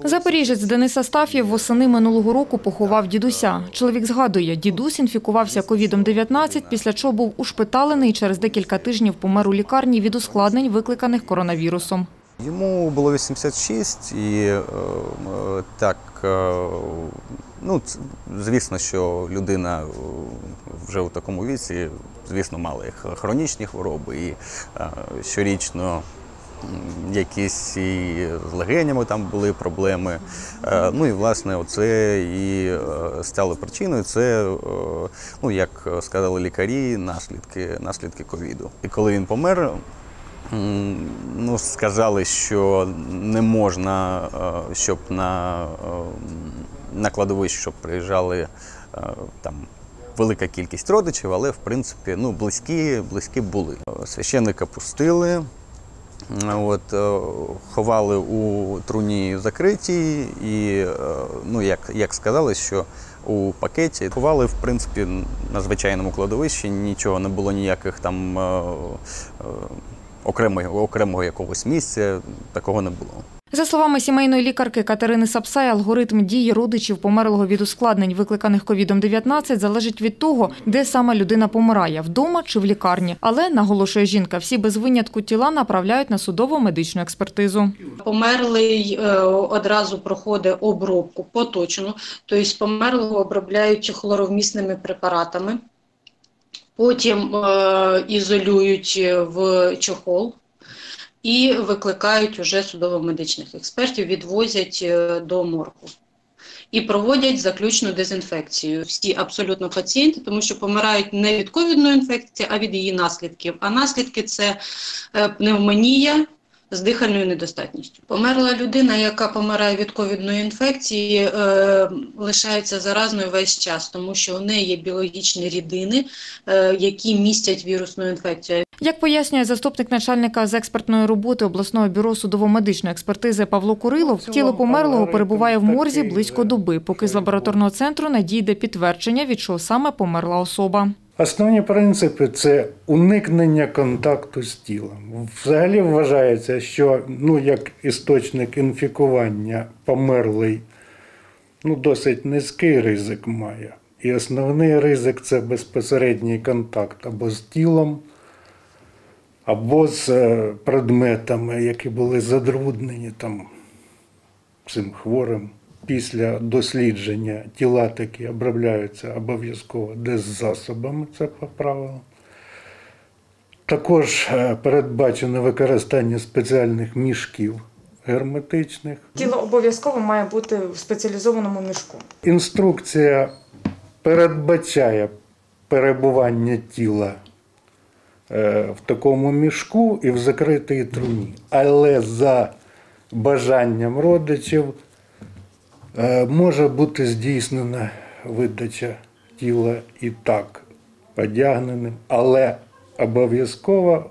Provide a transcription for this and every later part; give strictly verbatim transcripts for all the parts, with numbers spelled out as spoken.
Запоріжець Денис Астаф'єв восени минулого року поховав дідуся. Чоловік згадує, дідусь інфікувався ковід дев'ятнадцять, після чого був ушпиталений і через декілька тижнів помер у лікарні від ускладнень, викликаних коронавірусом. Йому було вісімдесят шість і е, так, е, ну, звісно, що людина вже у такому віці, звісно, мала хронічні хвороби і е, щорічно якісь і з легенями там були проблеми. Ну і, власне, оце і стало причиною, це, ну, як сказали лікарі, наслідки, наслідки ковіду. І коли він помер, ну, сказали, що не можна, щоб на, на кладовище, щоб приїжджали там велика кількість родичів, але, в принципі, ну, близькі, близькі були. Священника пустили. От, ховали у труні закритій і, ну, як, як сказали, що у пакеті ховали, в принципі, на звичайному кладовищі, нічого не було, ніяких там окремого, окремого якогось місця, такого не було. За словами сімейної лікарки Катерини Сапсай, алгоритм дії родичів померлого від ускладнень, викликаних ковід дев'ятнадцять, залежить від того, де саме людина помирає – вдома чи в лікарні. Але, наголошує жінка, всі без винятку тіла направляють на судово-медичну експертизу. Померлий одразу проходить обробку поточну, тобто померлого обробляють хлоровмісними препаратами, потім ізолюють в чохол і викликають уже судово-медичних експертів, відвозять до моргу і проводять заключну дезінфекцію. Всі абсолютно пацієнти, тому що помирають не від ковідної інфекції, а від її наслідків. А наслідки – це пневмонія з дихальною недостатністю. Померла людина, яка помирає від ковідної інфекції, е, лишається заразною весь час, тому що у неї є біологічні рідини, е, які містять вірусну інфекцію. Як пояснює заступник начальника з експертної роботи обласного бюро судово-медичної експертизи Павло Курилов, тіло померлого перебуває в морзі близько доби, поки з лабораторного центру надійде підтвердження, від чого саме померла особа. Основні принципи – це уникнення контакту з тілом. Взагалі вважається, що, ну, як істочник інфікування померлий, ну, досить низький ризик має. І основний ризик – це безпосередній контакт або з тілом, або з предметами, які були забруднені там цим хворим. Після дослідження тіла такі обробляються обов'язково деззасобами, це по правилам. Також передбачено використання спеціальних мішків герметичних. Тіло обов'язково має бути в спеціалізованому мішку. Інструкція передбачає перебування тіла в такому мішку і в закритій труні. Але за бажанням родичів може бути здійснена видача тіла і так одягненим, але обов'язково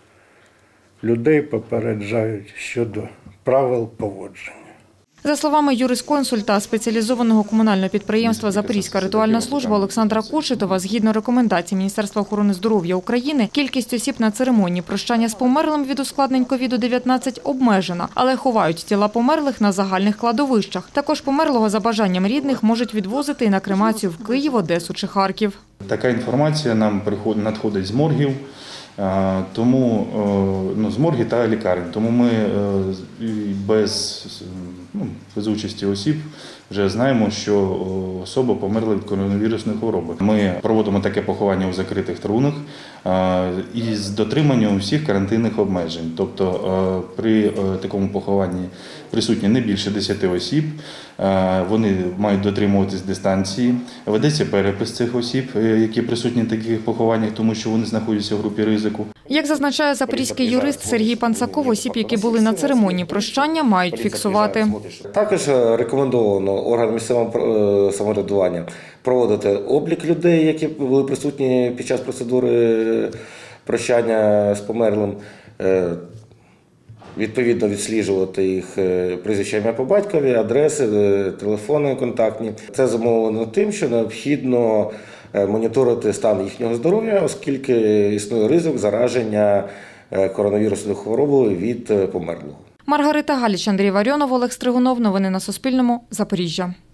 людей попереджають щодо правил поводження. За словами юрисконсульта спеціалізованого комунального підприємства «Запорізька ритуальна служба» Олександра Кошетова, згідно рекомендацій Міністерства охорони здоров'я України, кількість осіб на церемонії прощання з померлим від ускладнень ковід дев'ятнадцять обмежена, але ховають тіла померлих на загальних кладовищах. Також померлого за бажанням рідних можуть відвозити і на кремацію в Київ, Одесу чи Харків. Така інформація нам надходить з моргів. Тому, ну, з морги та лікарень. Тому ми без, ну, без участі осіб вже знаємо, що особа померла від коронавірусної хвороби. Ми проводимо таке поховання у закритих трунах із дотриманням всіх карантинних обмежень. Тобто при такому похованні присутні не більше десяти осіб, вони мають дотримуватись дистанції. Ведеться перепис цих осіб, які присутні в таких похованнях, тому що вони знаходяться в групі ризику. Як зазначає запорізький юрист Сергій Панцаков, осіб, які були на церемонії прощання, мають фіксувати. Також рекомендовано органам місцевого самоврядування проводити облік людей, які були присутні під час процедури прощання з померлим, відповідно відсліджувати їх прізвища, ім'я по батькові, адреси, телефони контактні. Це зумовлено тим, що необхідно моніторити стан їхнього здоров'я, оскільки існує ризик зараження коронавірусною хворобою від померлого. Маргарита Галіч, Андрій Варіонов, Олег Стригунов. Новини на Суспільному. Запоріжжя.